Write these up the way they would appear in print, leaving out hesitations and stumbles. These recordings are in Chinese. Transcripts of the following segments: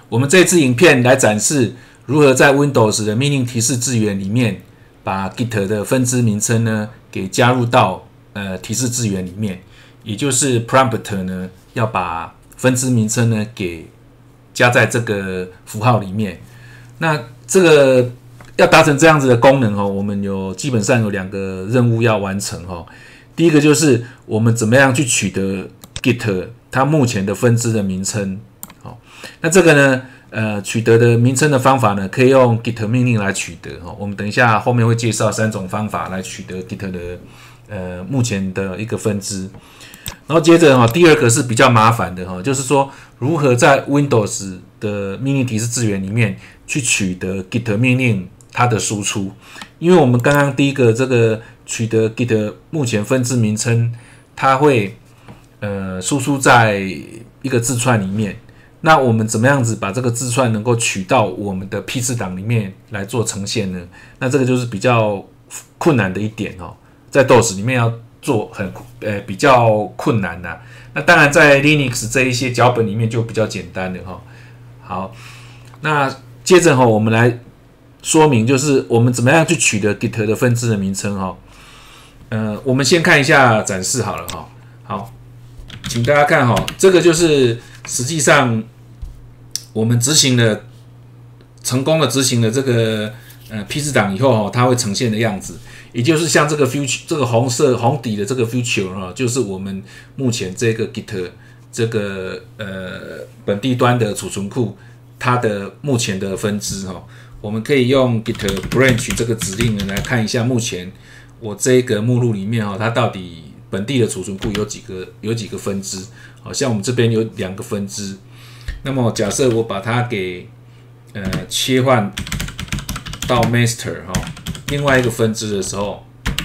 我们这支影片来展示如何在 Windows 的命令提示字元里面，把 Git 的分支名称呢给加入到提示字元里面，也就是 prompt 呢要把分支名称呢给加在这个符号里面。那这个要达成这样子的功能我们基本上有2个任务要完成第一个就是我们怎么样去取得 Git 它目前的分支的名称。那这个呢，取得的名称的方法呢，可以用 Git 命令来取得我们等一下后面会介绍3种方法来取得 Git 的目前的一个分支。然后接着第二个是比较麻烦的就是说如何在 Windows 的命令提示字元里面去取得 Git 命令它的输出。因为我们刚刚第一个这个取得 Git 目前分支名称，它会输出在一个字串里面。那我们怎么样子把这个字串能够取到我们的批次档里面来做呈现呢？那这个就是比较困难的一点在 DOS 里面要做比较困难呐。那当然在 Linux 这一些脚本里面就比较简单了好，那接着我们来说明就是我们怎么样去取得 Git 的分支的名称我们先看一下展示好了好，请大家看这个就是实际上我们成功的执行了这个批次档以后它会呈现的样子，也就是像这个 future 这个红底的这个 future 就是我们目前这个 Git 这个本地端的储存库它的目前的分支我们可以用 git branch 这个指令呢来看一下目前我这个目录里面它到底本地的储存库有几个分支。好像我们这边有2个分支，那么假设我把它给切换到 master 另外一个分支的时候，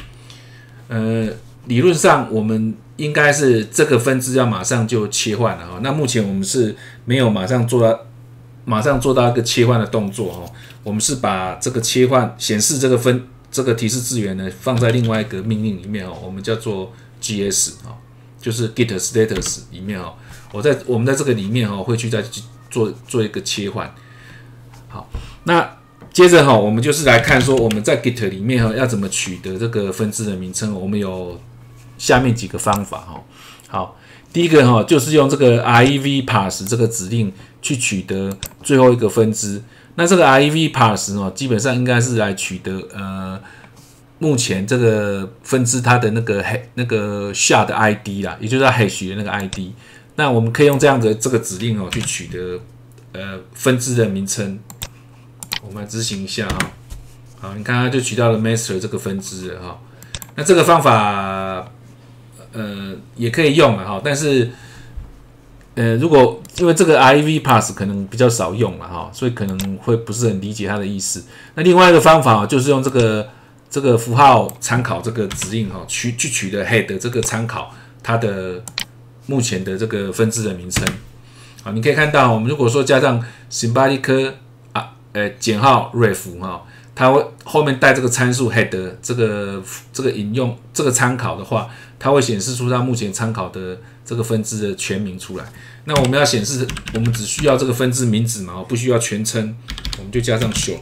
理论上我们应该是这个分支要马上就切换了那目前我们是没有马上做到一个切换的动作我们是把这个切换显示这个提示字元呢放在另外一个命令里面我们叫做 gs 就是 git status 里面我们在这个里面会去再做一个切换。好，那接着我们就是来看说我们在 git 里面要怎么取得这个分支的名称。我们有下面几个方法好，第一个就是用这个 rev parse 这个指令去取得最后一个分支。那这个 rev parse 基本上应该是来取得目前这个分支它的那个 SHA 的 ID 啦，也就是它 hash 的那个 ID。那我们可以用这样的这个指令去取得分支的名称。我们来执行一下好，你看它就取到了 master 这个分支了那这个方法也可以用了但是如果因为这个 rev parse 可能比较少用了所以可能会不是很理解它的意思。那另外一个方法就是用这个符号参考这个指令去取得 head 这个参考它的目前的这个分支的名称。好，你可以看到我们如果说加上 symbolic 减号 ref 它会后面带这个参数 head 这个引用这个参考的话，它会显示出它目前参考的这个分支的全名出来。那我们要显示我们只需要这个分支名字嘛，不需要全称，我们就加上 short。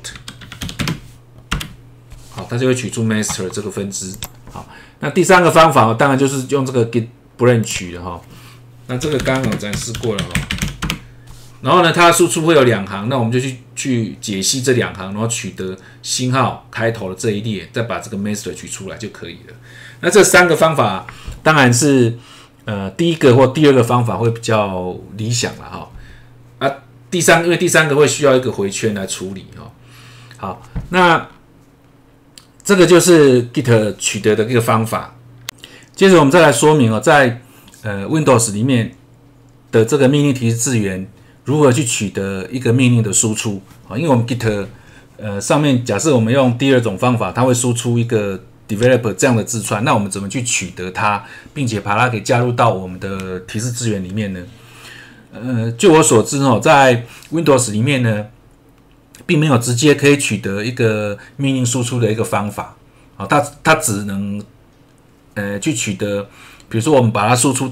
好，它就会取出 master 这个分支。好，那第3个方法当然就是用这个 git branch 的那这个刚刚有展示过了然后呢，它输出会有2行，那我们就去解析这2行，然后取得星号开头的这一列，再把这个 master 取出来就可以了。那这3个方法当然是第一个或第2个方法会比较理想了因为第3个会需要一个回圈来处理好，那这个就是 Git 取得的一个方法。接着我们再来说明在Windows 里面的这个命令提示字元如何去取得一个命令的输出因为我们 Git 上面假设我们用第2种方法，它会输出一个 developer 这样的字串，那我们怎么去取得它，并且把它给加入到我们的提示字元里面呢？就我所知在 Windows 里面呢，并没有直接可以取得一个命令输出的一个方法它只能去取得，比如说我们把它输出到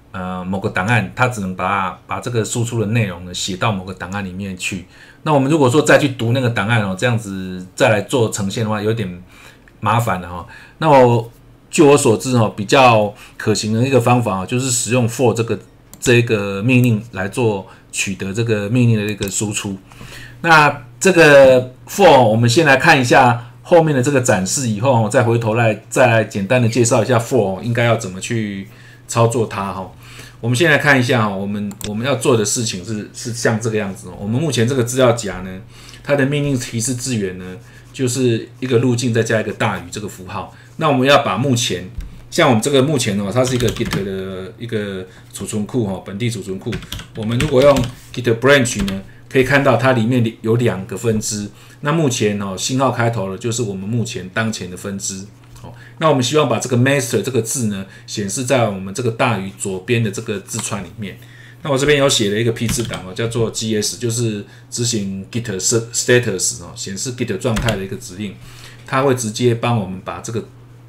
某个档案，它只能把这个输出的内容呢写到某个档案里面去。那我们如果说再去读那个档案这样子再来做呈现的话，有点麻烦了那据我所知比较可行的一个方法就是使用 for 这个命令来做取得这个命令的一个输出。那这个 for 我们先来看一下后面的这个展示，以后再回头再来简单的介绍一下 for 应该要怎么去操作它我们先来看一下我们要做的事情是像这个样子我们目前这个资料夹呢，它的命令提示字元呢，就是一个路径再加一个大于这个符号。那我们要把目前，像我们这个目前它是一个 Git 的一个储存库本地储存库。我们如果用 Git branch 呢，可以看到它里面有2个分支。那目前星号开头的就是我们目前当前的分支。那我们希望把这个 master 这个字呢，显示在我们这个大于左边的这个字串里面。那我这边有写了一个批次档叫做 gs， 就是执行 git status 显示 git 状态的一个指令。它会直接帮我们把这个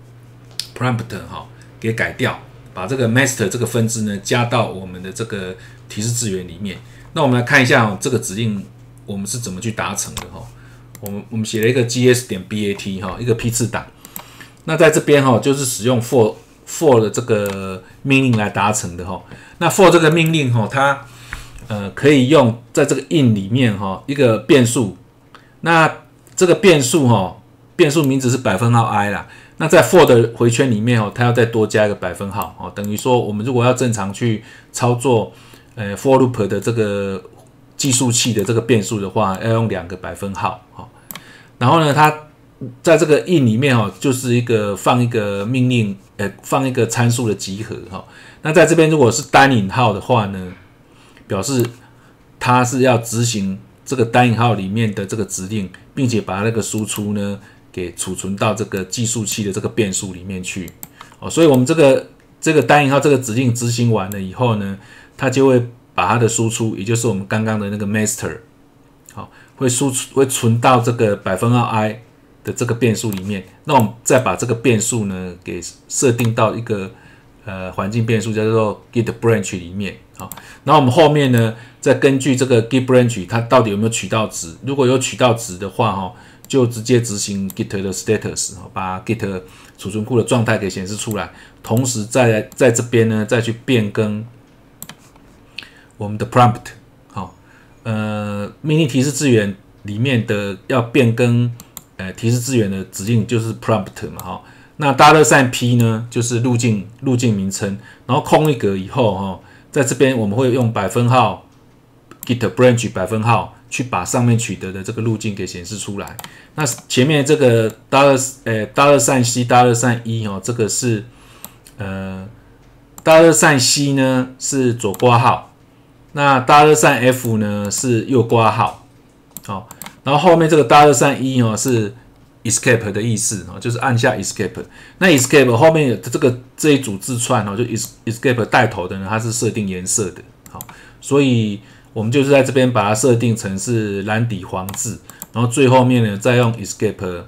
prompt 给改掉，把这个 master 这个分支呢加到我们的这个提示字元里面。那我们来看一下这个指令我们是怎么去达成的我们写了一个 gs.bat 一个批次档。那在这边就是使用 for 的这个命令来达成的那 for 这个命令它可以用在这个 in 里面一个变数。那这个变数变数名字是%i 啦。那在 for 的回圈里面它要再多加一个%等于说我们如果要正常去操作for loop 的这个计数器的这个变数的话，要用2个%然后呢，它在这个 in 里面就是放一个命令放一个参数的集合那在这边如果是单引号的话呢，表示它是要执行这个单引号里面的这个指令，并且把那个输出呢给储存到这个计数器的这个变数里面去所以我们这个单引号这个指令执行完了以后呢，它就会把它的输出，也就是我们刚刚的那个 master 会存到这个%i的这个变数里面。那我们再把这个变数呢给设定到一个环境变数叫做 git branch 里面然后我们后面呢再根据这个 git branch 它到底有没有取到值，如果有取到值的话就直接执行 git 的 status 把 git 储存库的状态给显示出来，同时在这边呢再去变更我们的 prompt 命令提示字元里面的要变更提示字元的指令就是 prompt 嘛那$p 呢就是路径名称，然后空一格以后在这边我们会用%号 git branch %号去把上面取得的这个路径给显示出来。那前面这个$C$1这个是$C 呢是左括号，那$F 呢是右括号然后后面这个$1是 escape 的意思就是按下 escape。那 escape 后面的这一组字串就 escape 带头的呢，它是设定颜色的所以我们就是在这边把它设定成是蓝底黄字，然后最后面呢再用 escape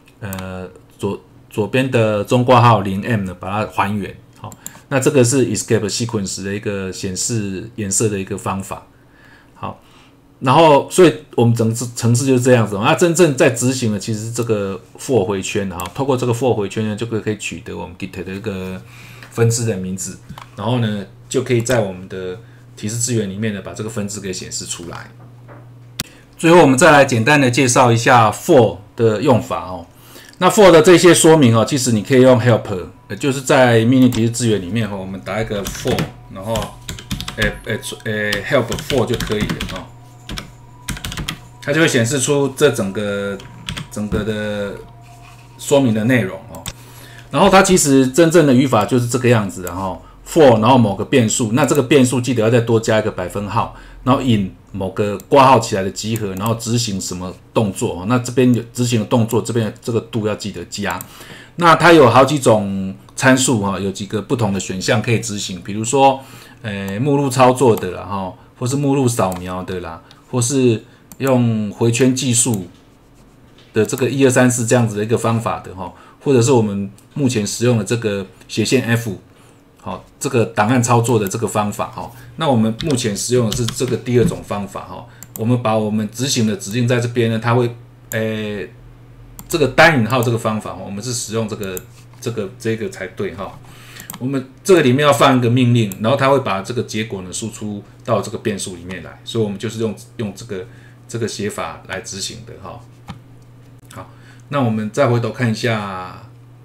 左边的中括号0M 呢把它还原那这个是 escape sequence 的一个显示颜色的一个方法然后所以我们整个程式就是这样子那真正在执行的其实是这个 for 回圈透过这个 for 回圈呢就可以取得我们 git 的一个分支的名字，然后呢就可以在我们的提示字元里面呢把这个分支给显示出来。最后我们再来简单的介绍一下 for 的用法那 for 的这些说明其实你可以用 help， 就是在命令提示字元里面我们打一个 for， 然后help for 就可以了它就会显示出这整个的说明的内容然后它其实真正的语法就是这个样子for 然后某个变数，那这个变数记得要再多加一个%号，然后引某个挂号起来的集合，然后执行什么动作那这边执行的动作这边这个度要记得加。那它有好几种参数有几个不同的选项可以执行，比如说目录操作的啦或是目录扫描的啦，或是用回圈计数的这个1、2、3、4这样子的一个方法的或者是我们目前使用的这个斜线 F 好，这个档案操作的这个方法哈。那我们目前使用的是这个第二种方法哈。我们把我们执行的指令在这边呢，它会这个单引号这个方法，我们是使用这个才对哈。我们这个里面要放一个命令，然后它会把这个结果呢输出到这个变数里面来，所以我们就是用这个写法来执行的哈。好，那我们再回头看一下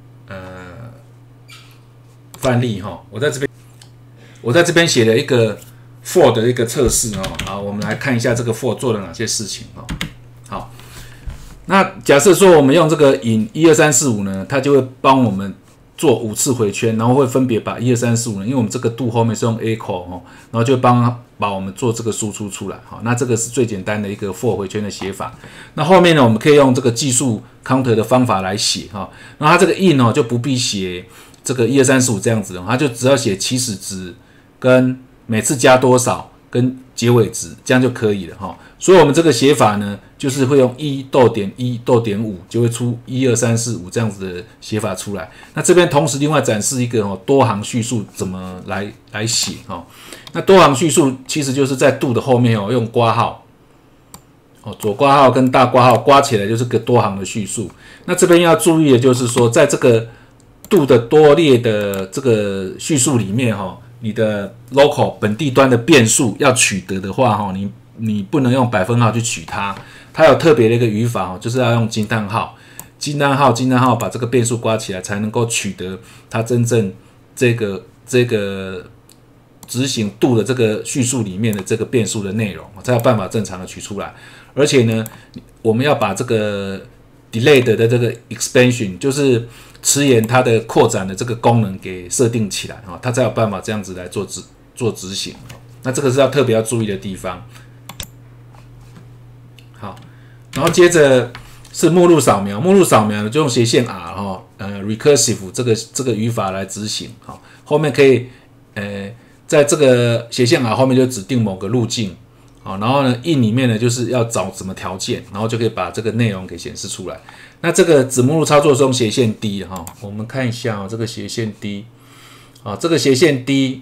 范例哈，我在这边写了一个 for 的一个测试哦。好，我们来看一下这个 for 做了哪些事情哦。好，那假设说我们用这个引1 2 3 4 5呢，它就会帮我们做5次回圈，然后会分别把1 2 3 4 5呢，因为我们这个 do 后面是用 echo 哦，然后就把我们做这个输出出来。好，那这个是最简单的一个 for 回圈的写法。那后面呢，我们可以用这个计数 counter 的方法来写哈。那它这个 in 哦就不必写这个1 2 3 4 5这样子的，它就只要写起始值跟每次加多少跟结尾值，这样就可以了哈。所以我们这个写法呢，就是会用1.1.5就会出1 2 3 4 5这样子的写法出来。那这边同时另外展示一个多行叙述怎么来写哈。那多行叙述其实就是在 do 的后面用括号左括号跟大括号括起来就是个多行的叙述。那这边要注意的就是说，在这个 do 的多列的这个叙述里面你的 local 本地端的变数要取得的话你不能用百分号去取它，它有特别的一个语法就是要用惊叹号把这个变数括起来，才能够取得它真正这个执行 do 的这个叙述里面的这个变数的内容，才有办法正常的取出来。而且呢，我们要把这个 delayed 的这个 expansion， 就是迟延它的扩展的这个功能给设定起来它才有办法这样子来做执行。那这个是要特别要注意的地方。好，然后接着是目录扫描，呢就用斜线 R recursive 这个语法来执行。后面可以在这个斜线 R 后面就指定某个路径。然后呢 in 里面呢就是要找什么条件，然后就可以把这个内容给显示出来。那这个子目录操作是用斜线 D 的我们看一下这个斜线 D， 这个斜线 D，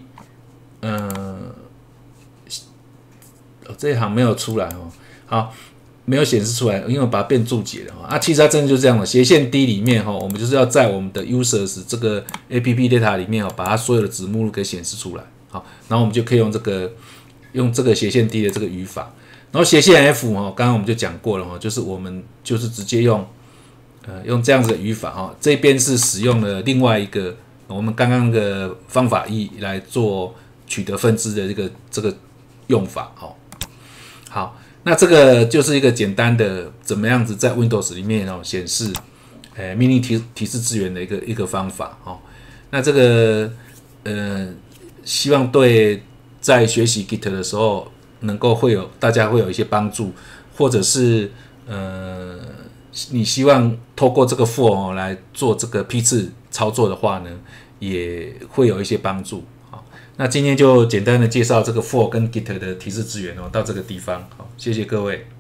这一行没有出来好，没有显示出来，因为我把它变注解了其实它真的就是这样的。斜线 D 里面我们就是要在我们的 users 这个 app data 里面把它所有的子目录给显示出来。好，然后我们就可以用这个斜线 D 的这个语法。然后斜线 F 刚刚我们就讲过了就是我们就是直接用这样子的语法这边是使用了另外一个我们刚刚的方法1来做取得分支的这个用法好，那这个就是一个简单的怎么样子在 Windows 里面显示命令提示资源的一个方法那这个希望对在学习 Git 的时候大家会有一些帮助，或者是你希望透过这个 for 来做这个批次操作的话呢，也会有一些帮助。好，那今天就简单的介绍这个 for 跟 Git 的提示资源到这个地方。好，谢谢各位。